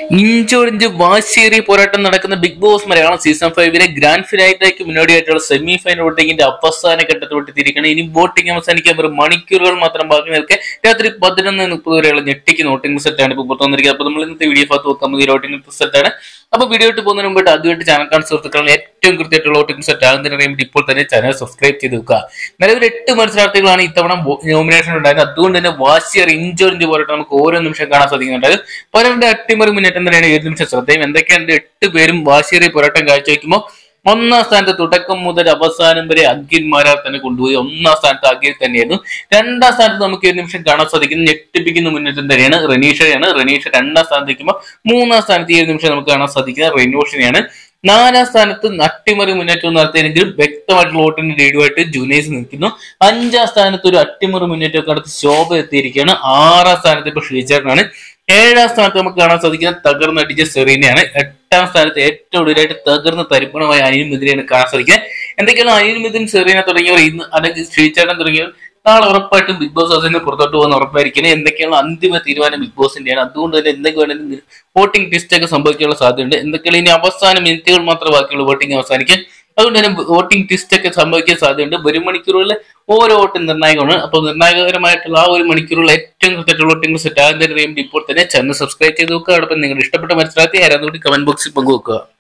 ഇഞ്ചോടിഞ്ച് വാശിയേറിയ പോരാട്ടം നടക്കുന്ന Bigg Boss Malayalam season 5 grand ഫിനാലിലേക്ക് മുന്നോടിയായിട്ടുള്ള സെമി ഫൈനൽ വോട്ടിംഗിന്റെ അവസാന ഘട്ടത്തോട്ട് തിരിക്കണം. ഇനി വോട്ടിംഗ് അവസാനിക്കാൻ വെറും മണിക്കൂറുകൾ മാത്രം ബാക്കി നിൽക്കെ രാത്രി 11:30 വരെയുള്ള ഞെട്ടിക്കുന്ന വോട്ടിംഗ് റിസൾട്ടാണ് ഇപ്പോൾ പുറത്തു വന്നിരിക്കുന്നത്. അപ്പോൾ നമ്മൾ ഇന്നത്തെ വീഡിയോ ഭാഗത്ത് നോക്കാൻ മതി വോട്ടിംഗ് റിസൾട്ടാണ്. അപ്പോൾ വീഡിയോ ഇട്ട് പോകുന്നതിന് മുമ്പായിട്ട് ആദ്യമായിട്ട് ചാനൽ കാണുന്ന സുഹൃത്തുക്കളാണ് ഏറ്റവും കൃത്യമായിട്ടുള്ള വോട്ടിംഗ് റിസൾട്ട് ആകുന്നതിന് അറിയുമ്പോൾ ഇപ്പോൾ തന്നെ ചാനൽ സബ്സ്ക്രൈബ് ചെയ്ത് വെക്കുക. നിലവിൽ 8 മത്സരാർത്ഥികളാണ് ഇത്തവണ നോമിനേഷൻ ഉണ്ടായിരുന്നത്. അതുകൊണ്ട് തന്നെ വാശിയേറി ഇഞ്ചോടിഞ്ച് പോരാട്ടം നമുക്ക് ഓരോ നിമിഷം കാണാൻ സാധിക്കുന്നുണ്ട്. പലരുടെ അട്ടിമറി മുന്നേറ്റം തന്നെയാണ് 7 നിമിഷം ശ്രദ്ധയും. എന്തൊക്കെയാണ് 8 പേരും വാശിയേറിയ പോരാട്ടം കാഴ്ചവെക്കുമ്പോൾ ഒന്നാം സ്ഥാനത്ത് തുടക്കം മുതൽ അവസാനം വരെ അഖിൽമാരാർ തന്നെ കൊണ്ടുപോയി. ഒന്നാം സ്ഥാനത്ത് അഖിൽ തന്നെയായിരുന്നു. രണ്ടാം സ്ഥാനത്ത് നമുക്ക് 7 നിമിഷം കാണാൻ സാധിക്കുന്ന ഞെട്ടിപ്പിക്കുന്ന മുന്നേറ്റം തന്നെയാണ് റനീഷയാണ്. റനീഷ രണ്ടാം സ്ഥാനത്ത് നിൽക്കുമ്പോൾ മൂന്നാം സ്ഥാനത്ത് 7 നിമിഷം നമുക്ക് കാണാൻ സാധിക്കുന്ന റെനോഷിനെയാണ്. 4ാം സ്ഥാനത്ത് അട്ടിമറി മുന്നേറ്റം നടത്തിയെങ്കിലും വ്യക്തമായിട്ടുള്ള വോട്ടിന് ലീഡുമായിട്ട് ജുനൈസ് നിൽക്കുന്നു. 5ാം സ്ഥാനത്ത് ഒരു അട്ടിമറി മുന്നേറ്റമൊക്കെ നടത്തി ശോഭ എത്തിയിരിക്കുകയാണ്. 6ാം സ്ഥാനത്ത് ഇപ്പൊ ശ്രീചേട്ടനാണ്. 7ാം സ്ഥാനത്ത് നമുക്ക് കാണാൻ സാധിക്കുന്ന തകർന്നടിച്ച സെറീനയാണ്. 8ാം സ്ഥാനത്ത് ഏറ്റവും കൂടുതലായിട്ട് തകർന്ന് തരിപ്പണമായ അനിൽമിതിനെയാണ് കാണാൻ സാധിക്കുന്നത്. എന്തൊക്കെയാണ് അനിൽമിതിൻ, സെറീന തുടങ്ങിയവർ ഇന്ന് അല്ലെങ്കിൽ ശ്രീചേട്ടൻ തുടങ്ങിയവർ നാളെ ഉറപ്പായിട്ടും ബിഗ് ബോസ് ഹൗസിൽ നിന്ന് പുറത്തോട്ട് പോകുന്ന ഉറപ്പായിരിക്കുന്നത്. എന്തൊക്കെയാണ് അന്തിമ തീരുമാനം ബിഗ് ബോസിന്റെയാണ്. അതുകൊണ്ട് തന്നെ എന്തൊക്കെ വേണമെങ്കിലും വോട്ടിംഗ് ട്വിസ്റ്റ് ഒക്കെ സംഭവിക്കാനുള്ള സാധ്യതയുണ്ട്. എന്തൊക്കെയാണ് ഇനി അവസാന മിനിറ്റുകൾ മാത്രമേ ബാക്കിയുള്ളൂ വോട്ടിംഗ് അവസാനിക്കാൻ. അതുകൊണ്ട് തന്നെ വോട്ടിംഗ് ട്വിസ്റ്റ് ഒക്കെ സംഭവിക്കാൻ സാധ്യതയുണ്ട്. വരും മണിക്കൂറുകളിൽ ഓരോ വോട്ടും നിർണായകമാണ്. അപ്പോൾ നിർണായകരമായിട്ടുള്ള ആ ഒരു മണിക്കൂറുള്ള ഏറ്റവും കൃത്യമായിട്ടുള്ള വോട്ടിംഗ് സെറ്റ് ആകുന്നതിന് ഇപ്പോൾ തന്നെ ചാനൽ സബ്സ്ക്രൈബ് ചെയ്ത് നോക്കുക. അതോടൊപ്പം നിങ്ങളുടെ ഇഷ്ടപ്പെട്ട മത്സരാർത്ഥി ആരാധനയോട് കമന്റ് ബോക്സിൽ പങ്കുവെക്കുക.